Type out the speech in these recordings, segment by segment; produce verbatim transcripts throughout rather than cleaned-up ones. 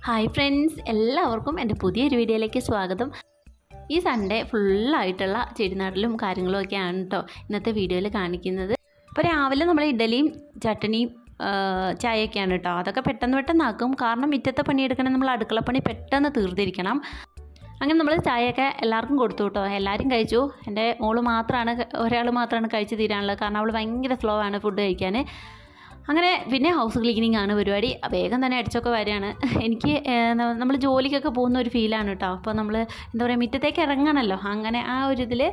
Hi friends, എല്ലാവർക്കും എൻ്റെ പുതിയൊരു വീഡിയോയിലേക്ക് സ്വാഗതം. ഈ സൺഡേ ഫുള്ളായിട്ടുള്ള ചെടിനാട്ടിലും കാര്യങ്ങളും ഒക്കെയാണ് കേട്ടോ ഇന്നത്തെ വീഡിയോയിൽ കാണിക്കുന്നത്. ഇപ്പോൾ രാവിലെ നമ്മൾ ഇഡലിയും ചട്ടണിയും ചായയൊക്കെയാണ് കേട്ടോ. അതൊക്കെ പെട്ടെന്ന് പെട്ടെന്നാക്കും. കാരണം മുറ്റത്തെ പണിയെടുക്കണം, നമ്മൾ അടുക്കളപ്പണി പെട്ടെന്ന് തീർത്തിരിക്കണം. അങ്ങനെ നമ്മൾ ചായയൊക്കെ എല്ലാവർക്കും കൊടുത്തു കേട്ടോ. എല്ലാവരും കഴിച്ചു. എൻ്റെ മോള് മാത്രമാണ് ഒരാൾ മാത്രമാണ് കഴിച്ച് തീരാനുള്ളത്. കാരണം അവൾ ഭയങ്കര സ്ലോ ആണ് ഫുഡ് കഴിക്കാൻ. അങ്ങനെ പിന്നെ ഹൗസ് ക്ലീനിങ് ആണ് പരിപാടി. വേഗം തന്നെ അടിച്ചൊക്കെ വരികയാണ്. എനിക്ക് നമ്മൾ ജോലിക്കൊക്കെ പോകുന്ന ഒരു ഫീലാണ് കേട്ടോ. അപ്പോൾ നമ്മൾ എന്താ പറയുക, മുറ്റത്തേക്ക് ഇറങ്ങണമല്ലോ. അങ്ങനെ ആ ഒരു ഇതിൽ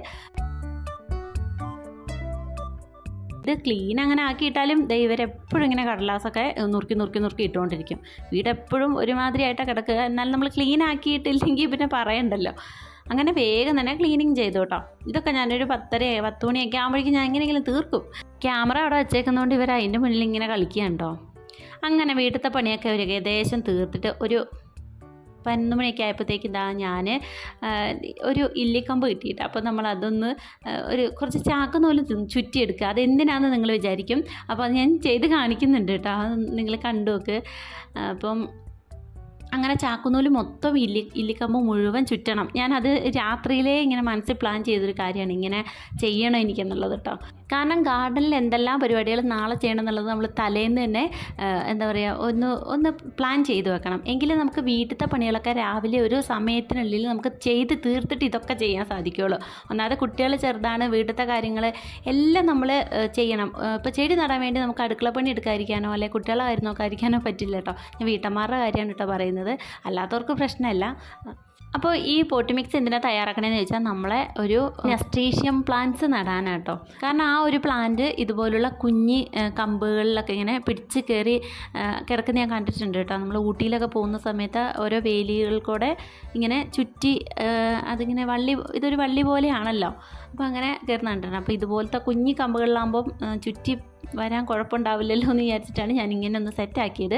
ഇത് ക്ലീൻ അങ്ങനെ ആക്കിയിട്ടാലും ഇവരെപ്പോഴും ഇങ്ങനെ കടലാസൊക്കെ നുറുക്കി നുറുക്കി നുറുക്കി ഇട്ടുകൊണ്ടിരിക്കും. വീട് എപ്പോഴും ഒരുമാതിരിയായിട്ടാണ് കിടക്കുക. എന്നാലും നമ്മൾ ക്ലീൻ ആക്കിയിട്ടില്ലെങ്കിൽ പിന്നെ പറയണ്ടല്ലോ. അങ്ങനെ വേഗം തന്നെ ക്ലീനിങ് ചെയ്തു കേട്ടോ. ഇതൊക്കെ ഞാനൊരു പത്തര പത്ത് മണിയൊക്കെ ആകുമ്പോഴേക്കും ഞാൻ എങ്ങനെയെങ്കിലും തീർക്കും. ക്യാമറ അവിടെ വെച്ചേക്കുന്നതുകൊണ്ട് ഇവർ അതിൻ്റെ മുന്നിൽ ഇങ്ങനെ കളിക്കുകയുണ്ടോ. അങ്ങനെ വീട്ടിലത്തെ പണിയൊക്കെ ഒരു ഏകദേശം തീർത്തിട്ട് ഒരു പതിനൊന്ന് മണിയൊക്കെ ആയപ്പോഴത്തേക്ക് ഇതാ ഞാൻ ഒരു ഇല്ലിക്കമ്പ് കിട്ടിയിട്ട്, അപ്പോൾ നമ്മൾ അതൊന്ന് ഒരു കുറച്ച് ചാക്ക് നൂല് ചുറ്റിയെടുക്കുക. അതെന്തിനാണെന്ന് നിങ്ങൾ വിചാരിക്കും. അപ്പോൾ അത് ഞാൻ ചെയ്ത് കാണിക്കുന്നുണ്ട് കേട്ടോ. അത് നിങ്ങൾ കണ്ടു നോക്ക്. അപ്പം അങ്ങനെ ചാക്കുനൂല് മൊത്തം ഇല്ലി ഇല്ലിക്കമ്പ് മുഴുവൻ ചുറ്റണം. ഞാനത് രാത്രിയിലേ ഇങ്ങനെ മനസ്സിൽ പ്ലാൻ ചെയ്തൊരു കാര്യമാണ്, ഇങ്ങനെ ചെയ്യണം എനിക്കെന്നുള്ളത് കേട്ടോ. കാരണം ഗാർഡനിൽ എന്തെല്ലാം പരിപാടികൾ നാളെ ചെയ്യണം എന്നുള്ളത് നമ്മൾ തലേന്ന് തന്നെ എന്താ പറയുക ഒന്ന് ഒന്ന് പ്ലാൻ ചെയ്ത് വെക്കണം. എങ്കിലും നമുക്ക് വീട്ടിലത്തെ പണികളൊക്കെ രാവിലെ ഒരു സമയത്തിനുള്ളിൽ നമുക്ക് ചെയ്ത് തീർത്തിട്ട് ഇതൊക്കെ ചെയ്യാൻ സാധിക്കുകയുള്ളൂ. ഒന്നാമത് കുട്ടികൾ ചെറുതാണ്, വീട്ടിലത്തെ കാര്യങ്ങൾ എല്ലാം നമ്മൾ ചെയ്യണം. ഇപ്പോൾ ചെടി നടാൻ വേണ്ടി നമുക്ക് അടുക്കള പണി എടുക്കാതിരിക്കാനോ അല്ലെങ്കിൽ കുട്ടികളെ കാര്യം നോക്കാതിരിക്കാനോ പറ്റില്ല കേട്ടോ. ഞാൻ വീട്ടമ്മമാരുടെ കാര്യമാണ് കേട്ടോ പറയുന്നത്, അല്ലാത്തവർക്ക് പ്രശ്നമല്ല. അപ്പോൾ ഈ പോട്ടി മിക്സ് എന്തിനാ തയ്യാറാക്കണമെന്ന് ചോദിച്ചാൽ നമ്മളെ ഒരു നസ്ട്രീഷ്യം പ്ലാന്റ്സ് നടാനാണ് കേട്ടോ. കാരണം ആ ഒരു പ്ലാന്റ് ഇതുപോലുള്ള കുഞ്ഞി കമ്പുകളിലൊക്കെ ഇങ്ങനെ പിടിച്ച് കയറി കിടക്കുന്ന ഞാൻ കണ്ടിട്ടുണ്ട് കേട്ടോ. നമ്മൾ ഊട്ടിയിലൊക്കെ പോകുന്ന സമയത്ത് ഓരോ വേലികൾ കൂടെ ഇങ്ങനെ ചുറ്റി അതിങ്ങനെ വള്ളി, ഇതൊരു വള്ളി പോലെയാണല്ലോ. അപ്പോൾ അങ്ങനെ കയറുന്ന കണ്ടിട്ടുണ്ട്. അപ്പോൾ ഇതുപോലത്തെ കുഞ്ഞി കമ്പുകളിലാകുമ്പം ചുറ്റി വരാൻ കുഴപ്പമുണ്ടാവില്ലല്ലോ എന്ന് വിചാരിച്ചിട്ടാണ് ഞാനിങ്ങനെ ഒന്ന് സെറ്റാക്കിയത്.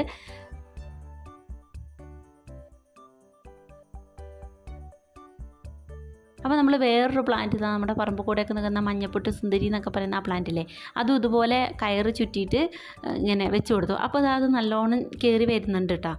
അപ്പോൾ നമ്മൾ വേറൊരു പ്ലാന്റ് ഇതാ നമ്മുടെ പറമ്പ് കൂടെയൊക്കെ നിൽക്കുന്ന മഞ്ഞപ്പൊട്ട് സുന്ദരി എന്നൊക്കെ പറയുന്ന ആ പ്ലാന്റില്ലേ, അതും ഇതുപോലെ കയറ് ചുറ്റിയിട്ട് ഇങ്ങനെ വെച്ച് കൊടുത്തു. അപ്പോൾ അത് നല്ലോണം കയറി വരുന്നുണ്ട് കേട്ടോ.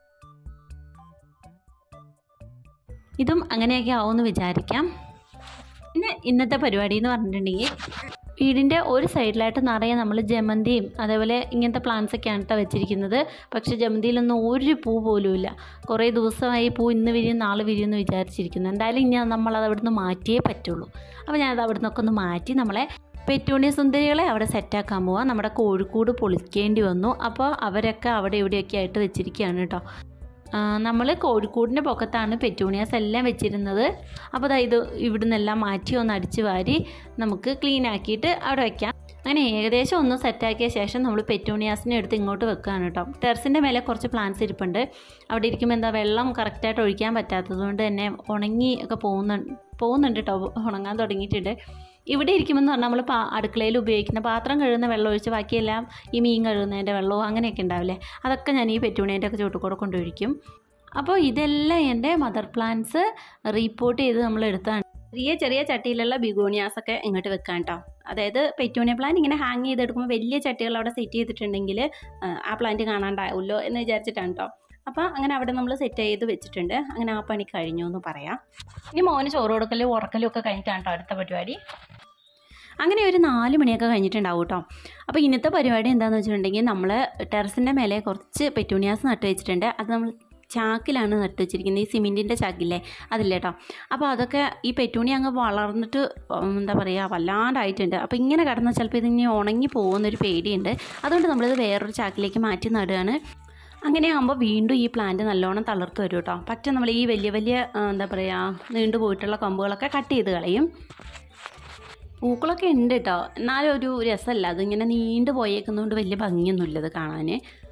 ഇതും അങ്ങനെയൊക്കെ ആവുമെന്ന് വിചാരിക്കാം. പിന്നെ ഇന്നത്തെ പരിപാടി എന്ന് പറഞ്ഞിട്ടുണ്ടെങ്കിൽ വീടിൻ്റെ ഒരു സൈഡിലായിട്ട് നിറയെ നമ്മൾ ജമന്തിയും അതേപോലെ ഇങ്ങനത്തെ പ്ലാന്റ്സൊക്കെയാണ് കേട്ടോ വെച്ചിരിക്കുന്നത്. പക്ഷേ ജമന്തിയിലൊന്നും ഒരു പൂ പോലും ഇല്ല. കുറേ ദിവസമായി പൂ ഇന്ന് വിരിയും നാളെ വിരിയും എന്ന് വിചാരിച്ചിരിക്കുന്നു. എന്തായാലും ഇനി നമ്മളത് അവിടുന്ന് മാറ്റിയേ പറ്റുള്ളൂ. അപ്പോൾ ഞാനത് അവിടെ നിന്നൊക്കെ ഒന്ന് മാറ്റി നമ്മളെ പെറ്റൂണിയ സുന്ദരികളെ അവിടെ സെറ്റാക്കാൻ പോവാം. നമ്മുടെ കോഴിക്കൂട് പൊളിക്കേണ്ടി വന്നു. അപ്പോൾ അവരൊക്കെ അവിടെ ഇവിടെയൊക്കെ ആയിട്ട് വെച്ചിരിക്കുകയാണ് കേട്ടോ. നമ്മൾ കോഴിക്കൂടിൻ്റെ പൊക്കത്താണ് പെറ്റൂണിയാസ് എല്ലാം വെച്ചിരുന്നത്. അപ്പോൾ അതായത് ഇത് ഇവിടെ നിന്നെല്ലാം മാറ്റി ഒന്ന് അടിച്ച് വാരി നമുക്ക് ക്ലീൻ ആക്കിയിട്ട് അവിടെ വയ്ക്കാം. അങ്ങനെ ഏകദേശം ഒന്ന് സെറ്റാക്കിയ ശേഷം നമ്മൾ പെറ്റൂണിയാസിനെ എടുത്ത് ഇങ്ങോട്ട് വെക്കുകയാണ് കേട്ടോ. ടെറസിൻ്റെ മേലെ കുറച്ച് പ്ലാന്റ്സ് ഇരിപ്പുണ്ട്. അവിടെ ഇരിക്കുമ്പോൾ എന്താ വെള്ളം കറക്റ്റായിട്ട് ഒഴിക്കാൻ പറ്റാത്തത് കൊണ്ട് തന്നെ ഉണങ്ങി ഒക്കെ പോകുന്നു പോകുന്നുണ്ട് കേട്ടോ ഉണങ്ങാൻ തുടങ്ങിയിട്ടുണ്ട്. ഇവിടെ ഇരിക്കുമെന്ന് പറഞ്ഞാൽ നമ്മൾ പാ അടുക്കളയിൽ ഉപയോഗിക്കുന്ന പാത്രം കഴുകുന്ന വെള്ളം ഒഴിച്ച് ബാക്കിയെല്ലാം ഈ മീൻ കഴുകുന്നതിൻ്റെ വെള്ളവും അങ്ങനെയൊക്കെ ഉണ്ടാവില്ലേ, അതൊക്കെ ഞാൻ ഈ പെറ്റൂണിയൻ്റെ ഒക്കെ ചുട്ടുകൂടെ കൊണ്ടൊഴിക്കും. അപ്പോൾ ഇതെല്ലാം എൻ്റെ മദർ പ്ലാന്റ്സ് റീപ്പോർട്ട് ചെയ്ത് നമ്മൾ എടുത്താണ്. ചെറിയ ചെറിയ ചട്ടിയിലുള്ള ബിഗോണിയാസൊക്കെ ഇങ്ങോട്ട് വെക്കാൻ കേട്ടോ. അതായത് പെറ്റൂണിയ പ്ലാന്റ് ഇങ്ങനെ ഹാങ് ചെയ്തെടുക്കുമ്പോൾ വലിയ ചട്ടികൾ അവിടെ സെറ്റ് ചെയ്തിട്ടുണ്ടെങ്കിൽ ആ പ്ലാന്റ് കാണാണ്ടാവുമല്ലോ എന്ന് വിചാരിച്ചിട്ടാണ് കേട്ടോ. അപ്പോൾ അങ്ങനെ അവിടെ നമ്മൾ സെറ്റ് ചെയ്ത് വെച്ചിട്ടുണ്ട്. അങ്ങനെ ആ പണി കഴിഞ്ഞു എന്ന് പറയാം. ഇനി മോന് ചോറ് കൊടുക്കലും ഉറക്കലും ഒക്കെ കഴിഞ്ഞിട്ടാണ് കേട്ടോ അടുത്ത പരിപാടി. അങ്ങനെ ഒരു നാല് മണിയൊക്കെ കഴിഞ്ഞിട്ടുണ്ടാവും കേട്ടോ. അപ്പോൾ ഇന്നത്തെ പരിപാടി എന്താണെന്ന് വെച്ചിട്ടുണ്ടെങ്കിൽ നമ്മൾ ടെറസിൻ്റെ മേലെ കുറച്ച് പെറ്റൂണിയാസ് നട്ട് വെച്ചിട്ടുണ്ട്. അത് നമ്മൾ ചാക്കിലാണ് നട്ട് വെച്ചിരിക്കുന്നത്, ഈ സിമെൻറ്റിൻ്റെ ചാക്കില്ലേ അതില്ലേ കേട്ടോ. അപ്പോൾ അതൊക്കെ ഈ പെറ്റൂണി അങ്ങ് വളർന്നിട്ട് എന്താ പറയുക വല്ലാണ്ടായിട്ടുണ്ട്. അപ്പോൾ ഇങ്ങനെ കിടന്നാൽ ചിലപ്പോൾ ഇതിങ്ങനെ ഉണങ്ങി പോകുന്നൊരു പേടിയുണ്ട്. അതുകൊണ്ട് നമ്മളിത് വേറൊരു ചാക്കിലേക്ക് മാറ്റി നടുകയാണ്. അങ്ങനെ ആകുമ്പോൾ വീണ്ടും ഈ പ്ലാന്റ് നല്ലോണം തളർത്ത് വരും കേട്ടോ. പറ്റും നമ്മൾ ഈ വലിയ വലിയ എന്താ പറയുക നീണ്ടു പോയിട്ടുള്ള കമ്പുകളൊക്കെ കട്ട് ചെയ്ത് കളയും. പൂക്കളൊക്കെ ഉണ്ട് കേട്ടോ, എന്നാലും ഒരു രസമല്ല, അതിങ്ങനെ നീണ്ടു പോയേക്കുന്നതുകൊണ്ട് വലിയ ഭംഗിയൊന്നുമില്ല ഇത് കാണാൻ.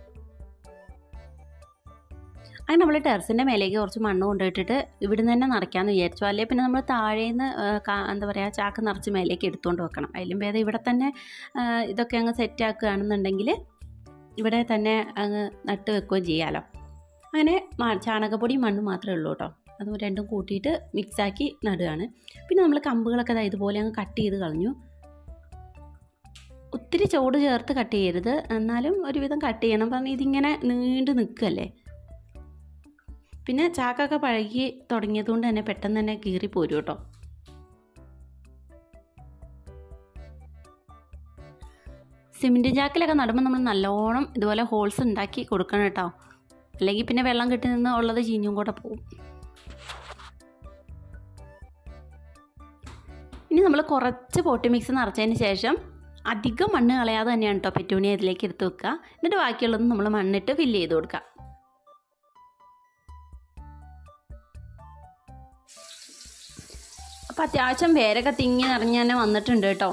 അങ്ങനെ നമ്മൾ ടെറസിൻ്റെ മേലേക്ക് കുറച്ച് മണ്ണ് കൊണ്ടുപോയിട്ടിട്ട് ഇവിടുന്ന് തന്നെ നിറയ്ക്കാമെന്ന് വിചാരിച്ചു. അല്ലെങ്കിൽ പിന്നെ നമ്മൾ താഴേന്ന് എന്താ പറയുക ചാക്ക് നിറച്ച് മേലേക്ക് എടുത്തുകൊണ്ട് വെക്കണം. അതിലും ഭേദം ഇവിടെ തന്നെ ഇതൊക്കെ അങ്ങ് സെറ്റാക്കുകയാണെന്നുണ്ടെങ്കിൽ ഇവിടെ തന്നെ അങ്ങ് നട്ട് വെക്കുകയും ചെയ്യാമല്ലോ. അങ്ങനെ ചാണകപ്പൊടിയും മണ്ണും മാത്രമേ ഉള്ളൂ കേട്ടോ. അത് രണ്ടും കൂട്ടിയിട്ട് മിക്സാക്കി നടുകയാണ്. പിന്നെ നമ്മൾ കമ്പുകളൊക്കെ അതായത് ഇതുപോലെ അങ്ങ് കട്ട് ചെയ്ത് കളഞ്ഞു. ഒത്തിരി ചോട് ചേർത്ത് കട്ട് ചെയ്യരുത്, എന്നാലും ഒരുവിധം കട്ട് ചെയ്യണം. കാരണം ഇതിങ്ങനെ നീണ്ടു നിൽക്കുകയല്ലേ. പിന്നെ ചാക്കൊക്കെ പഴകി തുടങ്ങിയതുകൊണ്ട് തന്നെ പെട്ടെന്ന് തന്നെ കീറി പോരും കേട്ടോ. സിമെൻറ്റ് ചാക്കിലൊക്കെ നടുമ്പോൾ നമ്മൾ നല്ലോണം ഇതുപോലെ ഹോൾസ് ഉണ്ടാക്കി കൊടുക്കണം കേട്ടോ, അല്ലെങ്കിൽ പിന്നെ വെള്ളം കെട്ടി നിന്ന് ഉള്ളത് ചീഞ്ഞും കൂടെ പോവും. ഇനി നമ്മൾ കുറച്ച് പോട്ടി മിക്സ് നിറച്ചതിന് ശേഷം അധികം മണ്ണ് കളയാതെ തന്നെയാണ് കേട്ടോ പെറ്റൂണിയ ഇതിലേക്ക് എടുത്ത് വെക്കുക. എന്നിട്ട് ബാക്കിയുള്ളത് നമ്മൾ മണ്ണിട്ട് ഫില്ല് ചെയ്ത് കൊടുക്കുക. അപ്പോൾ അത്യാവശ്യം വേരൊക്കെ തിങ്ങി നിറഞ്ഞ് തന്നെ വന്നിട്ടുണ്ട് കേട്ടോ.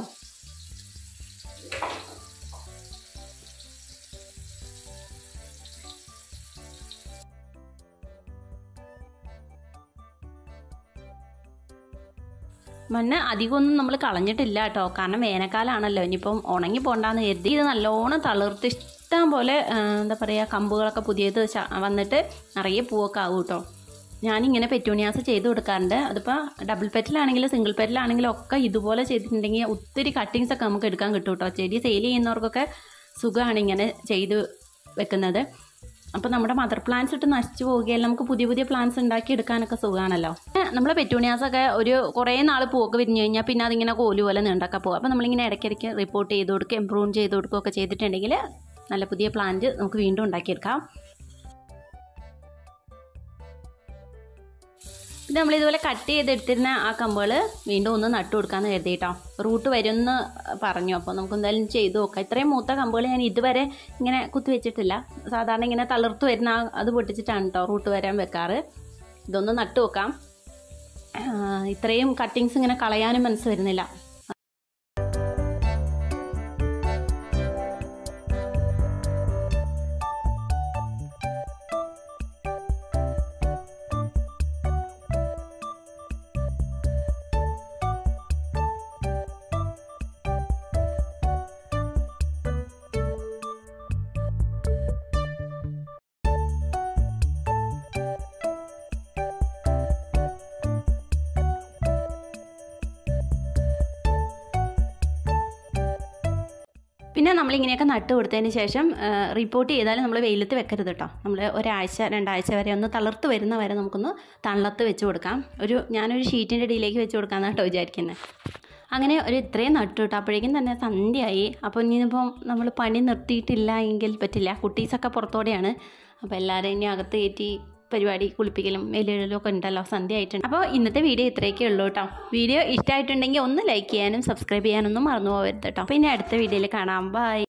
മണ്ണ് അധികമൊന്നും നമ്മൾ കളഞ്ഞിട്ടില്ല കേട്ടോ, കാരണം വേനൽക്കാലമാണല്ലോ, ഇനിയിപ്പം ഉണങ്ങി പോകണ്ടെന്ന് കരുതി ഇത് നല്ലോണം തളിർത്ത് ഇഷ്ടം പോലെ എന്താ പറയുക കമ്പുകളൊക്കെ പുതിയത് വന്നിട്ട് നിറയെ പൂവൊക്കെ ആവും കേട്ടോ. ഞാനിങ്ങനെ പെറ്റൂണിയാസ് ചെയ്ത് കൊടുക്കാറുണ്ട്. അതിപ്പോൾ ഡബിൾ പെറ്റലാണെങ്കിലും സിംഗിൾ പെറ്റലാണെങ്കിലും ഒക്കെ ഇതുപോലെ ചെയ്തിട്ടുണ്ടെങ്കിൽ ഒത്തിരി കട്ടിങ്സ് ഒക്കെ നമുക്ക് എടുക്കാൻ കിട്ടും കേട്ടോ. ചെടി സെയിൽ ചെയ്യുന്നവർക്കൊക്കെ സുഖമാണ് ഇങ്ങനെ ചെയ്ത് വെക്കുന്നത്. അപ്പോൾ നമ്മുടെ മദർ പ്ലാന്റ്സ് ഇട്ട് നശിച്ചു പോവുകയല്ല, നമുക്ക് പുതിയ പുതിയ പ്ലാന്റ്സ് ഉണ്ടാക്കി എടുക്കാനൊക്കെ സുഖമാണല്ലോ. നമ്മളെ പെറ്റൂണിയാസൊക്കെ ഒരു കുറേ നാൾ പൂവൊക്കെ വിരിഞ്ഞു കഴിഞ്ഞാൽ പിന്നെ അതിങ്ങനെ കോല് പോലെ നീണ്ടൊക്കെ പോകും. അപ്പോൾ നമ്മളിങ്ങനെ ഇടയ്ക്കിടയ്ക്ക് റിപ്പോർട്ട് ചെയ്ത് കൊടുക്കുക, ഇമ്പ്രൂവ് ചെയ്ത് കൊടുക്കുകയൊക്കെ ചെയ്തിട്ടുണ്ടെങ്കിൽ നല്ല പുതിയ പ്ലാന്റ് നമുക്ക് വീണ്ടും ഉണ്ടാക്കിയെടുക്കാം. പിന്നെ നമ്മളിതുപോലെ കട്ട് ചെയ്തെടുത്തിരുന്ന ആ കമ്പുകൾ വീണ്ടും ഒന്ന് നട്ടു കൊടുക്കാമെന്ന് കരുതിയിട്ടോ. റൂട്ട് വരുമെന്ന് പറഞ്ഞു, അപ്പോൾ നമുക്ക് എന്തായാലും ചെയ്ത് നോക്കാം. ഇത്രയും മൂത്ത കമ്പുകൾ ഞാൻ ഇതുവരെ ഇങ്ങനെ കുത്തി വെച്ചിട്ടില്ല. സാധാരണ ഇങ്ങനെ തളിർത്ത് വരുന്ന അത് പൊട്ടിച്ചിട്ടാണ് കേട്ടോ റൂട്ട് വരാൻ വെക്കാറ്. ഇതൊന്ന് നട്ടു നോക്കാം. ഇത്രയും കട്ടിങ്സ് ഇങ്ങനെ കളയാനും മനസ്സ് വരുന്നില്ല. പിന്നെ നമ്മളിങ്ങനെയൊക്കെ നട്ട് കൊടുത്തതിന് ശേഷം റിപ്പോർട്ട് ചെയ്താലും നമ്മൾ വെയിലത്ത് വെക്കരുത് കേട്ടോ. നമ്മൾ ഒരാഴ്ച രണ്ടാഴ്ച വരെ ഒന്ന് തളർത്ത് വരുന്ന വരെ നമുക്കൊന്ന് തണലത്ത് വെച്ച് കൊടുക്കാം. ഒരു ഞാനൊരു ഷീറ്റിൻ്റെ അടിയിലേക്ക് വെച്ച് കൊടുക്കാമെന്നാണ് കേട്ടോ വിചാരിക്കുന്നത്. അങ്ങനെ ഒരു ഇത്രയും നട്ടു കേട്ടോ. അപ്പോഴേക്കും തന്നെ സന്ധ്യയായി. അപ്പോൾ ഇനിയിപ്പം നമ്മൾ പണി നിർത്തിയിട്ടില്ല എങ്കിൽ പറ്റില്ല. കുട്ടീസൊക്കെ പുറത്തോടെയാണ്. അപ്പോൾ എല്ലാവരും ഇനി അകത്ത് കയറ്റി പരിപാടി കുളിപ്പിക്കലും വെയിലെഴുതലും ഒക്കെ ഉണ്ടല്ലോ, സന്ധ്യ ആയിട്ടുണ്ട്. അപ്പോൾ ഇന്നത്തെ വീഡിയോ ഇത്രയൊക്കെ ഉള്ളൂ കേട്ടോ. വീഡിയോ ഇഷ്ടമായിട്ടുണ്ടെങ്കിൽ ഒന്ന് ലൈക്ക് ചെയ്യാനും സബ്സ്ക്രൈബ് ചെയ്യാനൊന്നും മറന്നു പോകരുത് കേട്ടോ. അപ്പോൾ ഇനി അടുത്ത വീഡിയോയിൽ കാണാം. ബൈ.